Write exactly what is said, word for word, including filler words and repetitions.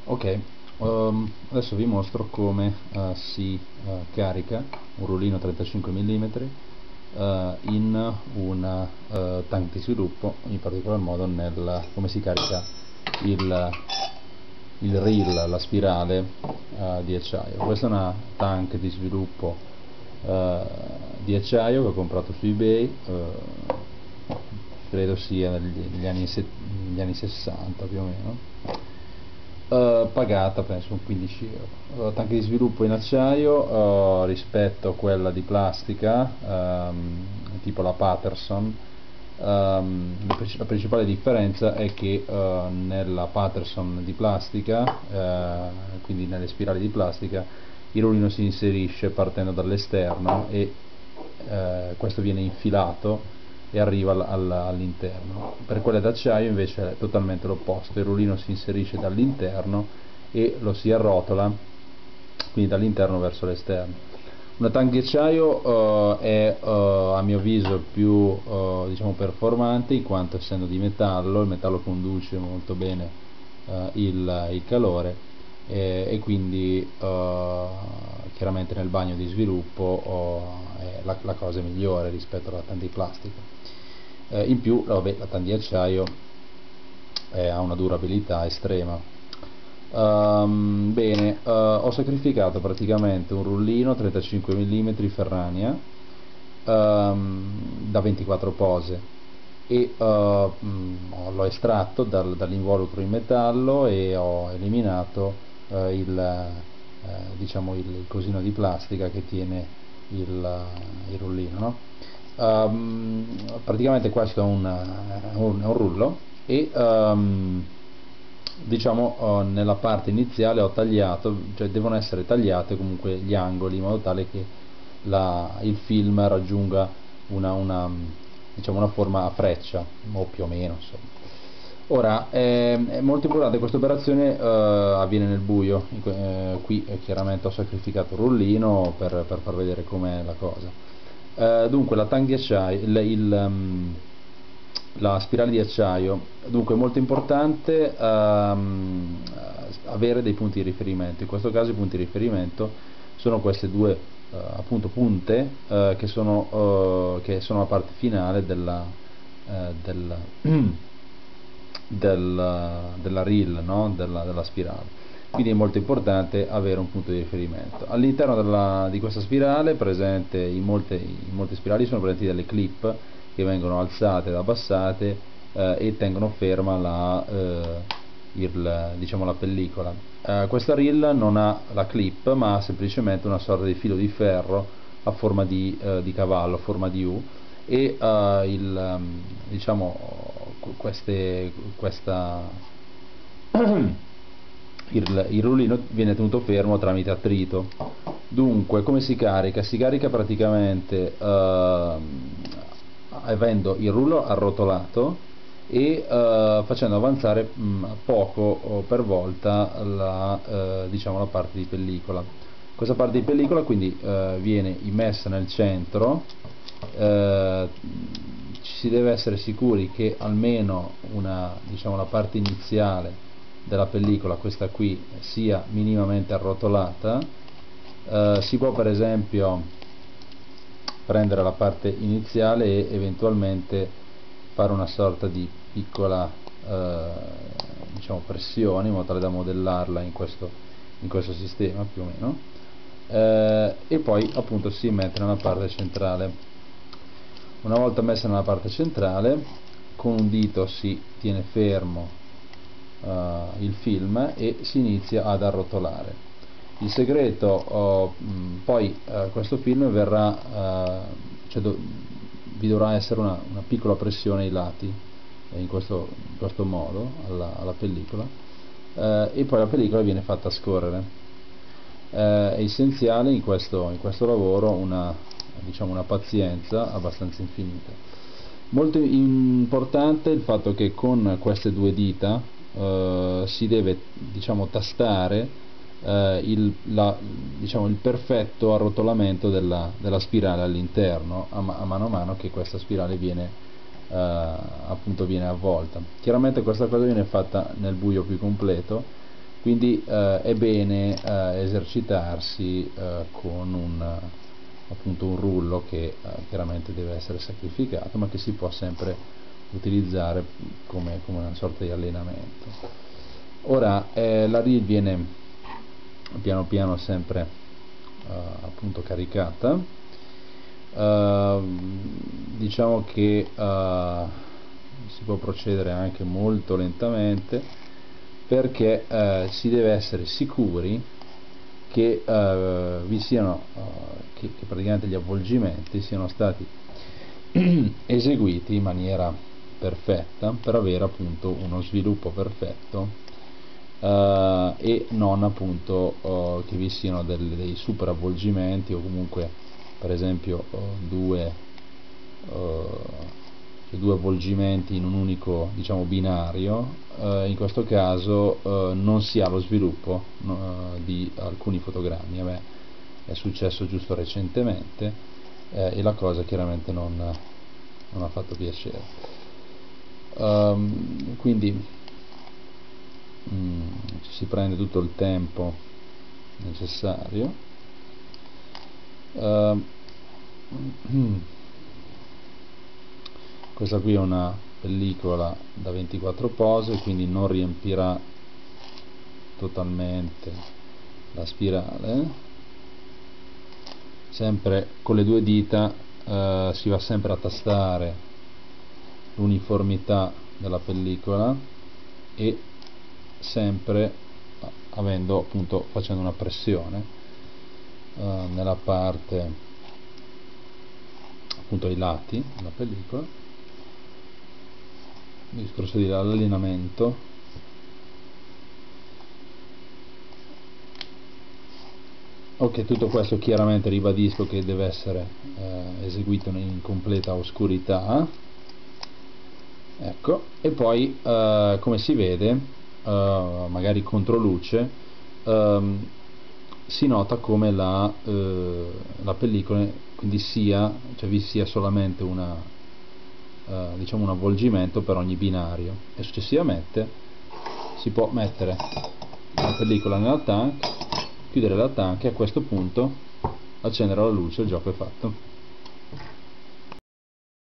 Ok, ehm, adesso vi mostro come eh, si eh, carica un rullino trentacinque millimetri eh, in un eh, tank di sviluppo, in particolar modo nel come si carica il, il reel, la spirale eh, di acciaio. Questa è una tank di sviluppo eh, di acciaio che ho comprato su eBay, eh, credo sia negli, negli anni, se- negli anni sessanta più o meno. Uh, pagata penso quindici euro. Uh, tanche di sviluppo in acciaio uh, rispetto a quella di plastica, um, tipo la Patterson. Um, la, la principale differenza è che uh, nella Patterson di plastica, uh, quindi nelle spirali di plastica, il rullino si inserisce partendo dall'esterno e uh, questo viene infilato e arriva al, al, all'interno. Per quelle d'acciaio invece è totalmente l'opposto, il rullino si inserisce dall'interno e lo si arrotola quindi dall'interno verso l'esterno. Una tank di acciaio uh, è uh, a mio avviso più uh, diciamo performante, in quanto essendo di metallo, il metallo conduce molto bene uh, il, il calore e, e quindi uh, chiaramente nel bagno di sviluppo uh, è la, la cosa migliore rispetto alla tank di plastica. Uh, in più vabbè, la tank di acciaio eh, ha una durabilità estrema. Um, bene, uh, ho sacrificato praticamente un rullino trentacinque millimetri Ferrania um, da ventiquattro pose e uh, mh, l'ho estratto dal, dall'involucro in metallo e ho eliminato uh, il, uh, diciamo il, il cosino di plastica che tiene il, uh, il rullino, no? Um, praticamente questo è un, un, un rullo e um, diciamo uh, nella parte iniziale ho tagliato, cioè devono essere tagliate comunque gli angoli in modo tale che la, il film raggiunga una, una, diciamo una forma a freccia o più o meno insomma. Ora è, è molto importante questa operazione, uh, avviene nel buio, eh, qui eh, chiaramente ho sacrificato il rullino per, per far vedere com'è la cosa. Uh, dunque la tank di acciaio, il, il, um, la spirale di acciaio, dunque è molto importante um, avere dei punti di riferimento. In questo caso i punti di riferimento sono queste due uh, appunto punte uh, che, sono, uh, che sono la parte finale della, uh, della, della, della reel, no? della, della spirale. Quindi è molto importante avere un punto di riferimento. All'interno della, di questa spirale presente in molte, in molte spirali sono presenti delle clip che vengono alzate ed abbassate eh, e tengono ferma la, eh, il, diciamo la pellicola. Eh, questa reel non ha la clip ma ha semplicemente una sorta di filo di ferro a forma di, eh, di cavallo, a forma di U e eh, il, diciamo, queste, questa il, il rullino viene tenuto fermo tramite attrito. Dunque come si carica? Si carica praticamente eh, avendo il rullo arrotolato e eh, facendo avanzare mh, poco per volta la, eh, diciamo, la parte di pellicola. Questa parte di pellicola quindi eh, viene immessa nel centro, eh, ci si deve essere sicuri che almeno una, diciamo, la parte iniziale della pellicola, questa qui, sia minimamente arrotolata. Eh, si può per esempio prendere la parte iniziale e eventualmente fare una sorta di piccola eh, diciamo pressione in modo tale da modellarla in questo, in questo sistema più o meno, eh, e poi appunto si mette nella parte centrale. Una volta messa nella parte centrale con un dito si tiene fermo Uh, il film e si inizia ad arrotolare. Il segreto, uh, mh, poi uh, questo film verrà, uh, cioè do, vi dovrà essere una, una piccola pressione ai lati, eh, in, questo, in questo modo, alla, alla pellicola, uh, e poi la pellicola viene fatta scorrere. Uh, è essenziale in questo, in questo lavoro una, diciamo, una pazienza abbastanza infinita. Molto importante il fatto che con queste due dita Uh, si deve, diciamo, tastare uh, il, la, diciamo, il perfetto arrotolamento della, della spirale all'interno a, ma a mano a mano che questa spirale viene, uh, appunto viene avvolta. Chiaramente questa cosa viene fatta nel buio più completo, quindi eh, è bene eh, esercitarsi eh, con un, appunto un rullo che eh, chiaramente deve essere sacrificato, ma che si può sempre utilizzare come, come una sorta di allenamento. Ora eh, la reel viene piano piano sempre eh, appunto caricata. Uh, diciamo che uh, si può procedere anche molto lentamente, perché uh, si deve essere sicuri che uh, vi siano uh, che, che praticamente gli avvolgimenti siano stati eseguiti in maniera perfetta per avere appunto uno sviluppo perfetto, uh, e non appunto uh, che vi siano del, dei super avvolgimenti, o comunque per esempio uh, due, uh, cioè due avvolgimenti in un unico, diciamo, binario. Uh, in questo caso uh, non si ha lo sviluppo uh, di alcuni fotogrammi. A me è successo giusto recentemente eh, e la cosa chiaramente non, non ha fatto piacere. Um, quindi mm, ci si prende tutto il tempo necessario. Uh, questa qui è una pellicola da ventiquattro pose, quindi non riempirà totalmente la spirale. Sempre con le due dita uh, si va sempre a tastare l'uniformità della pellicola, e sempre avendo appunto facendo una pressione Uh, nella parte appunto ai lati della pellicola. Il discorso di allenamento. Ok, tutto questo chiaramente ribadisco che deve essere eh, eseguito in completa oscurità, ecco, e poi eh, come si vede eh, magari contro luce ehm, si nota come la, eh, la pellicola quindi sia, cioè vi sia solamente una, eh, diciamo un avvolgimento per ogni binario, e successivamente si può mettere la pellicola nella tank, chiudere la tank e a questo punto accendere la luce. Il gioco è fatto.